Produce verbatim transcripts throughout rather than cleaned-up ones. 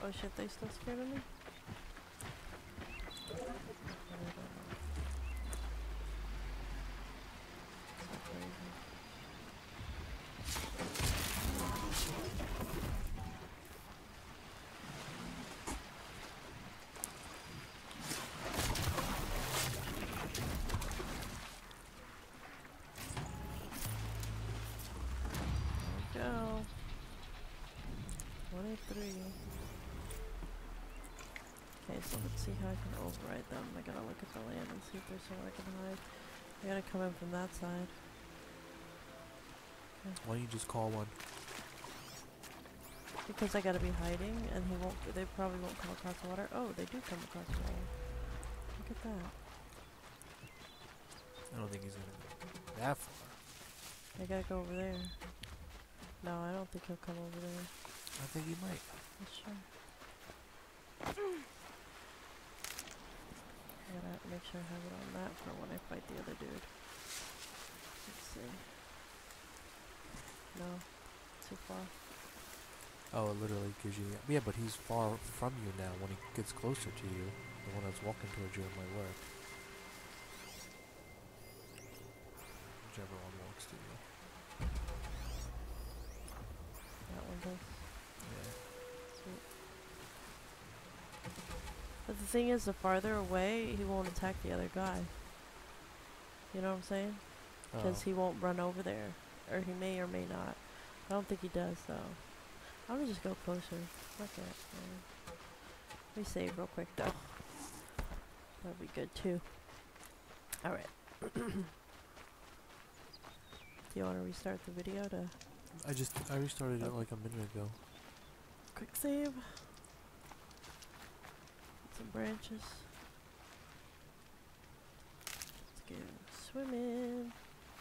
Oh shit, they still scared of me? So crazy. There we go. twenty-three. Okay, so let's see how I can override them. I gotta look at the land and see if there's somewhere I can hide. I gotta come in from that side. Okay. Why don't you just call one? Because I gotta be hiding, and he won't. They probably won't come across the water. Oh, they do come across the water. Look at that. I don't think he's gonna go that far. I gotta go over there. No, I don't think he'll come over there. I think he might. Let's try. I gotta make sure I have it on that for when I fight the other dude. Let's see. No, too far. Oh, it literally gives you... Yeah, but he's far from you now. When he gets closer to you, the one that's walking towards you, it might work. Whichever one walks to you. That one does. Yeah. Sweet. But the thing is, the farther away, he won't attack the other guy. You know what I'm saying? Because Oh. he won't run over there. Or he may or may not. I don't think he does, though. I'm gonna just go closer. Fuck it, man. Let me save real quick, though. That'll be good, too. Alright. Do you want to restart the video to... I just... I restarted it like a minute ago. Quick save. Some branches. Let's go swimming.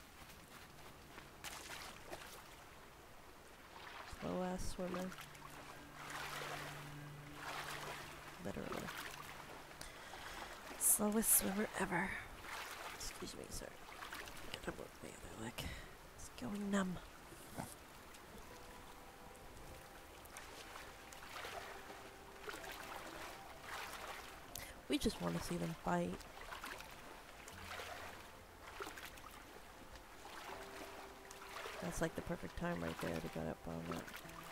Slow ass swimmer. Literally. Slowest swimmer ever. Excuse me, sir. Gotta move my other leg. It's going numb. We just want to see them fight. That's like the perfect time right there to get up on that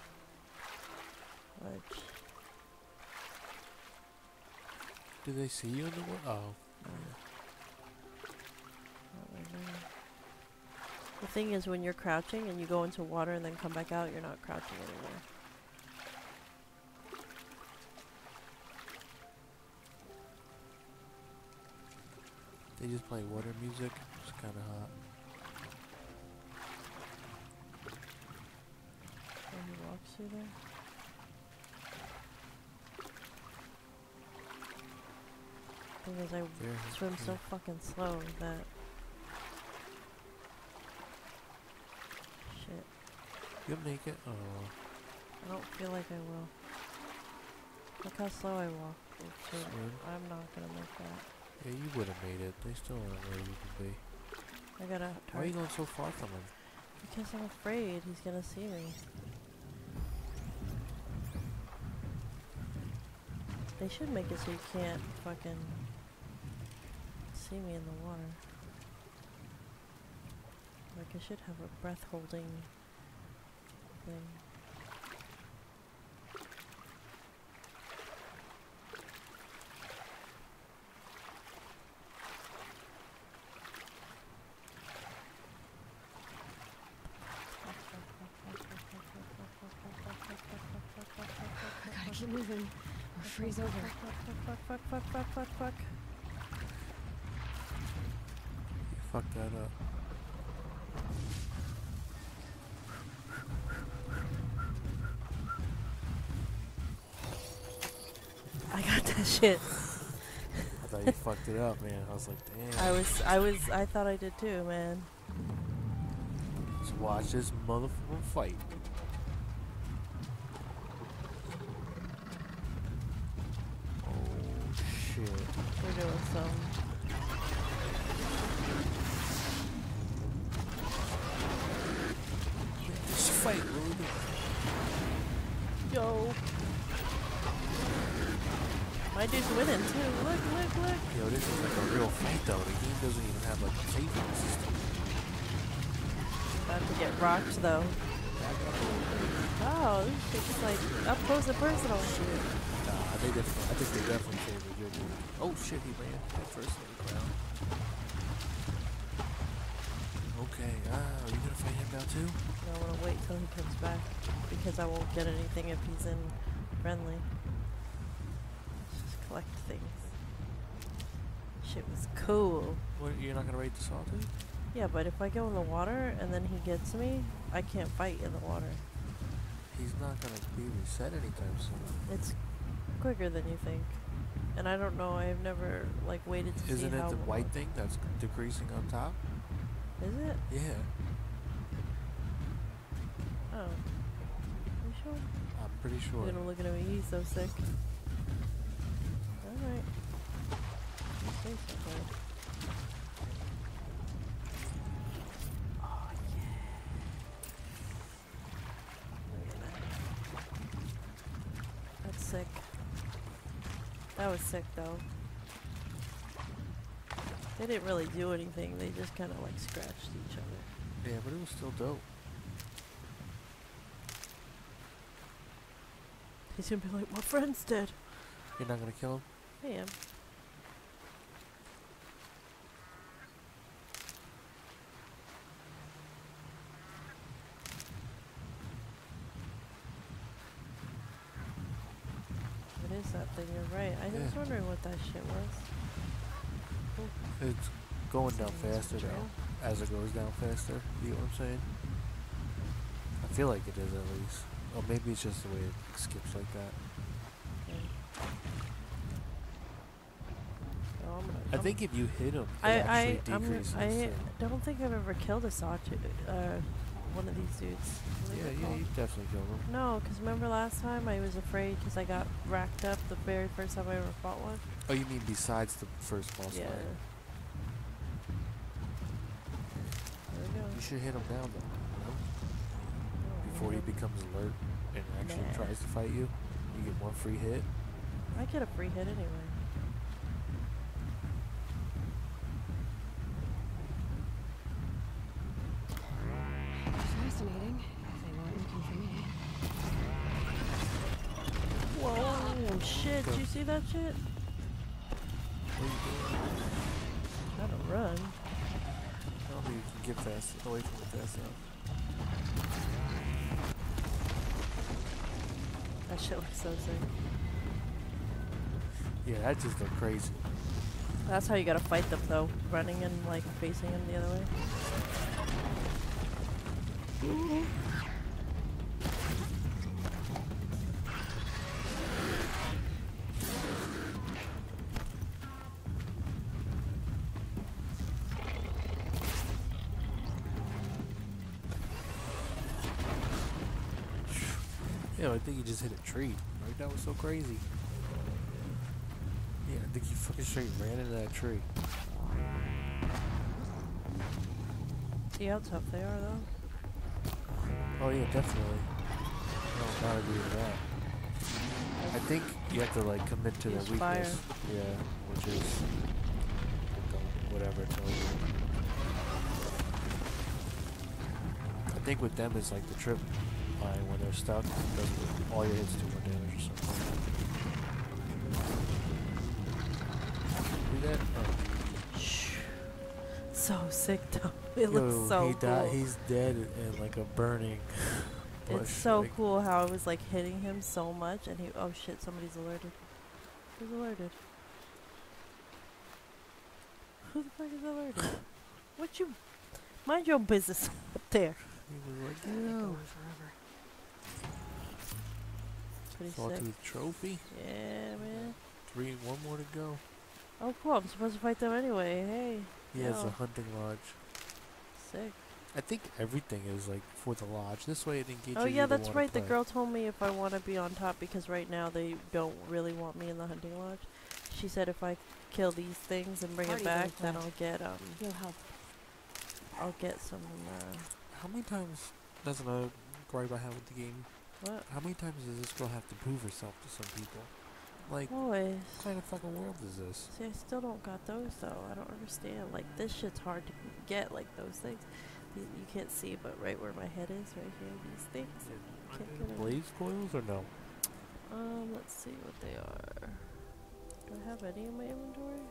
ledge. Do they see you in the water? Oh. No. Not right now. The thing is, when you're crouching and you go into water and then come back out, you're not crouching anymore. They just play water music. It's kind of hot. When he walks through there. Thing is, I There, swim so here. fucking slow that... Shit. You'll make it. Oh. I don't feel like I will. Look how slow I walk. Oh, shit. Swim. I'm not gonna make that. Yeah, you would have made it. They still aren't where you can be. I gotta Why are you turn. going so far from him? Because I'm afraid he's gonna see me. They should make it so you can't fucking see me in the water. Like I should have a breath holding thing. I gotta keep moving. I'll freeze over. Fuck, fuck, fuck, fuck, fuck, fuck, fuck. You fucked that up. I got that shit. I thought you fucked it up, man. I was like, damn. I was, I was, I thought I did too, man. Let's watch this motherfucker fight. Oh, shit. We're doing some. This fight really good. Yo. My dude's winning too. Look, look, look. Yo, this is like a real fight though. The game doesn't even have like a saving system. About to get rocked though. Back up a little bit. Oh, this shit's like up close and personal. Nah, they definitely, I think they definitely favor your dude. Oh shit, he ran head first into the ground. Okay, ah, are you gonna fight him now too? No, I'm gonna wait till he comes back because I won't get anything if he's in friendly. Let's just collect things. Shit was cool. What, you're not gonna raid the sawtooth? Yeah, but if I go in the water and then he gets me, I can't fight in the water. He's not gonna be reset anytime soon. It's quicker than you think. And I don't know, I've never like waited to Isn't see it how the long- white thing that's decreasing on top? Is it? Yeah, Oh. You sure? I'm pretty sure. Look at him looking at me, he's so sick. Alright. Say so good. Oh yeah. Look at that. That's sick. That was sick though. They didn't really do anything, they just kinda like scratched each other. Yeah, but it was still dope. He's gonna be like, my friend's dead. You're not gonna kill him? I am. It is that thing, you're right. I was Yeah. wondering what that shit was. It's going down Something that's faster betrayal. now. As it goes down faster. You know what I'm saying? I feel like it is at least. Or maybe it's just the way it skips like that. Yeah. Oh, I'm gonna, I I'm- think if you hit him, it I, I, actually I'm, decreases. I so- don't think I've ever killed a sawtooth, uh, one of these dudes. What is Yeah, it yeah, called? you definitely killed him. No, because remember last time I was afraid because I got racked up the very first time I ever fought one? Oh, you mean besides the first boss Yeah. fight? There we go. You should hit him down though. You know? Oh, Before he man. becomes alert and actually Nah. tries to fight you, you get one free hit. I get a free hit anyway. Fascinating. They weren't looking for me. Whoa, shit, did you see that shit? What are you doing? Gotta run. Tell me you can get fast away from it fast enough. That shit looks so sick. Yeah, that just looked crazy. That's how you gotta fight them though. Running and like facing them the other way. Yeah, I think you just hit a tree. Right? That was so crazy. Yeah, I think you fucking straight ran into that tree. See how tough they are though? Oh yeah, definitely. No, I'm not agree with that. I think you have to like commit to their Use weakness. fire. Yeah, which is whatever it tells you. I think with them it's like the trip line when they're stuck, it does all your hits do more damage or something. See that? Oh. Shh. So sick though. It Yo, looks so he cool. died, he's dead in like a burning bush. It's so like, cool how I was like hitting him so much and he, oh shit, somebody's alerted. Who's alerted? Who the fuck is alerted? What you, mind your business up there. He was like, They you go know, on forever. Pretty sick. Sawtooth trophy. Yeah, man. Three, one more to go. Oh cool, I'm supposed to fight them anyway, hey. He has a Oh. hunting lodge. Sick. I think everything is like for the lodge. This way it engages Oh you yeah, to that's wanna right. The play. girl told me if I want to be on top because right now they don't really want me in the hunting lodge. She said if I kill these things and bring Party it back, gonna then play. I'll get um, You'll help. I'll get some. Uh, How many times? That's another gripe I have with the game. what? How many times does this girl have to prove herself to some people? Like, Always. what kind of fucking world is this? See, I still don't got those though. I don't understand. Like this shit's hard to get. Like those things, you, you can't see, but right where my head is, right here, these things. Can't get 'em. Blaze coils or no? Um, let's see what they are. Do I have any in my inventory?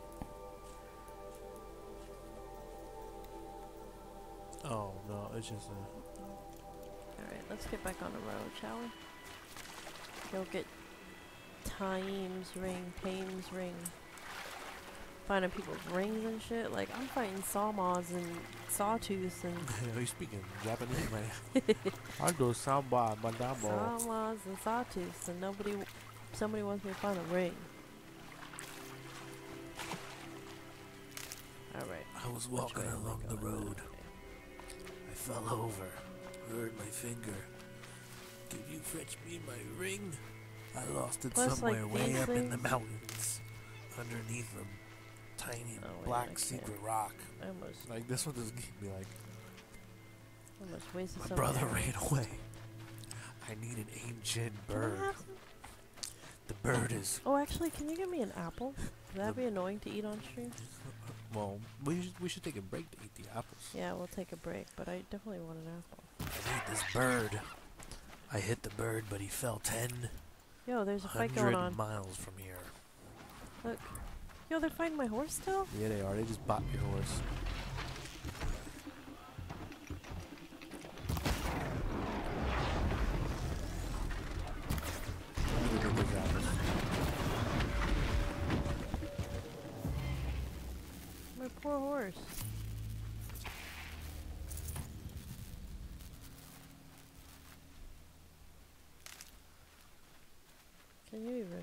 Oh no, it's just a. Alright, let's get back on the road, shall we? Go get Times ring, Tames ring. Finding people's rings and shit. Like, I'm fighting Sawmaws and Sawtooths and Are you speaking Japanese, man? I do samba, madamo. Sawmaws and Sawtooths, and nobody, somebody wants me to find a ring. Alright. I was which walking way am I along the going? road. Okay. I fell over, hurt my finger. Could you fetch me my ring? I lost it Plus, like, somewhere way these up in the things- mountains. Underneath them. Tiny Oh, wait, I black can't. secret rock. I almost, Like this one doesn't give me like. almost wasted My some brother arrows. ran away. I need an ancient Can I bird. have some? The bird is... Oh, actually, can you give me an apple? Would that be annoying to eat on stream? Well, we should we should take a break to eat the apples. Yeah, we'll take a break, but I definitely want an apple. I need this bird. I hit the bird, but he fell ten Yo, there's a fight going hundred on. miles from here. Look. Yo, they're fighting my horse still? Yeah, they are. They just bought your horse. Let me get these apples. My poor horse. Can you even...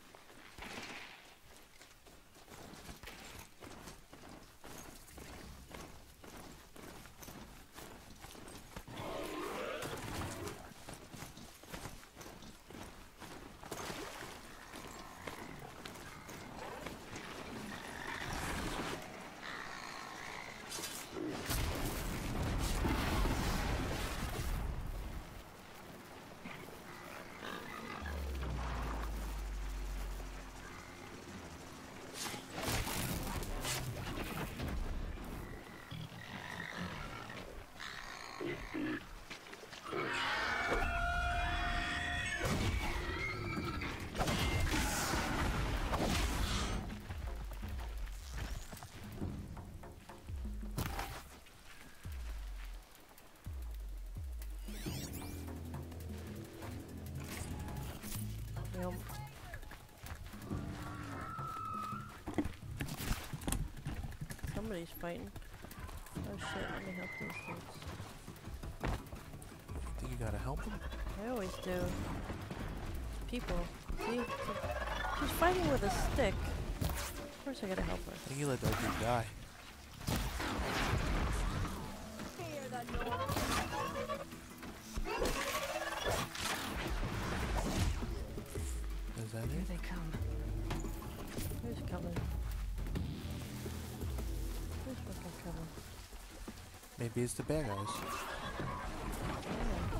Yum. Somebody's fighting. Oh shit, let me help these dudes. Think you gotta help him? I always do. People. See? She's fighting with a stick. Of course I gotta help her. I think you let that dude die. Is that Here it? they come. Who's coming? Who's fucking coming? Maybe it's the bad guys. Yeah.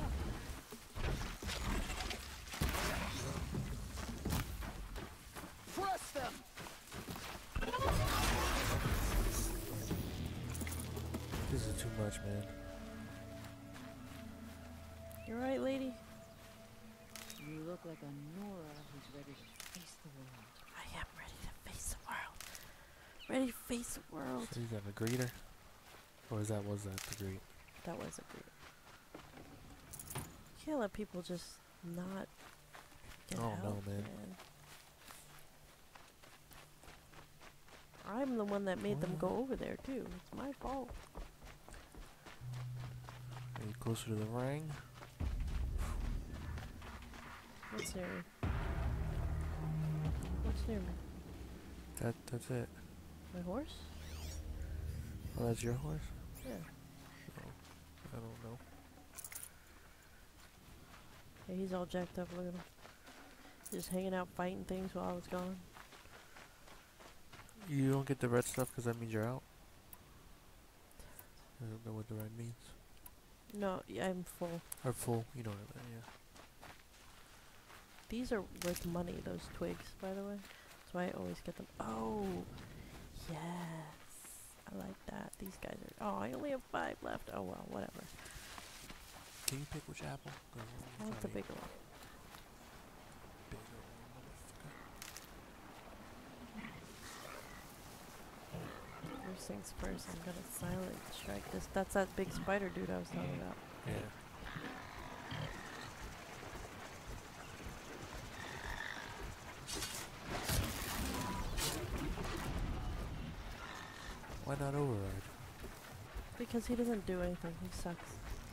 Press them! This is too much, man. You right, lady? You look like a Nora who's ready to face the world. I am ready to face the world. Ready to face the world. So you got a greeter? Or is that, was that the greet? That was a great. You can't let people just not get Oh, no, help, man. man. I'm the one that made them go over there too. It's my fault. Are you closer to the ring? What's near me? What's near me? That, that's it. My horse? Oh, that's your horse? Yeah. Oh, I don't know. Yeah, he's all jacked up. Look at him. Just hanging out fighting things while I was gone. You don't get the red stuff because that means you're out? I don't know what the red means. No, yeah, I'm full. Or full, you know what I mean, yeah. These are worth money, those twigs, by the way. That's why I always get them. Oh, yes. I like that. These guys are... Oh, I only have five left. Oh, well, whatever. Can you pick which apple? 'Cause I I'm want the trying to bigger one. bigger one, First things first, I'm gonna silent strike this. That's that big spider dude I was talking about. motherfucker. Yeah. Why not override? Because he doesn't do anything. He sucks.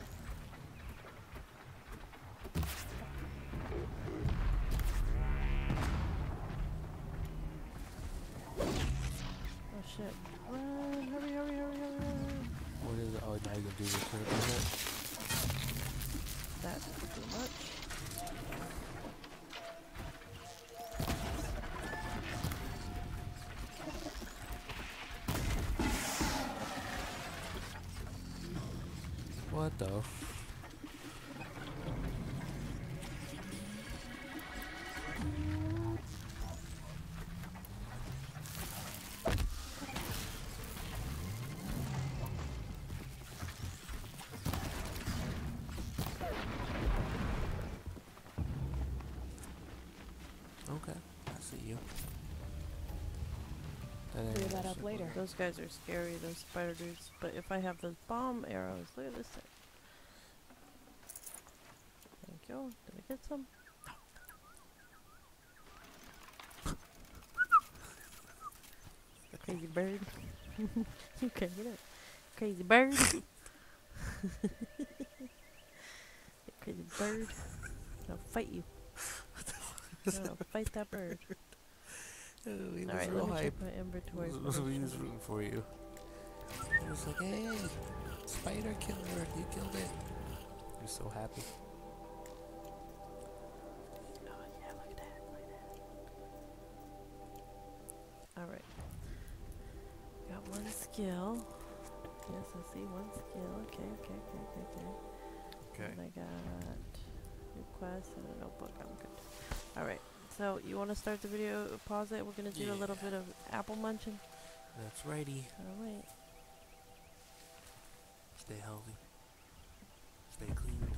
Oh shit. Run! Hurry, hurry, hurry, hurry, hurry. What is it? Oh, now you can do the critical hit. That's too much. What the? F Okay, I see you. That ain't Clear that no up shit. later. Those guys are scary, those spider dudes. But if I have those bomb arrows, look at this thing. Thank you. Did I get some? Crazy bird. You can't get it. Crazy bird. Crazy bird. I'll fight you. I'll fight that bird. Oh, he was Alright, real let me hype. check my inventory. He for was, those he was things. rooting for you. He was like, hey, spider killer, you killed it. You're so happy. Oh yeah, look at that, look at that. Alright. Got one skill. Yes, I see one skill. Okay, okay, okay, okay, okay. Okay. And I got new quest and a notebook. I'm good. Alright, so you want to start the video, pause it, we're going to do a little Yeah. bit of apple munching. That's righty. Alright. Stay healthy. Stay clean.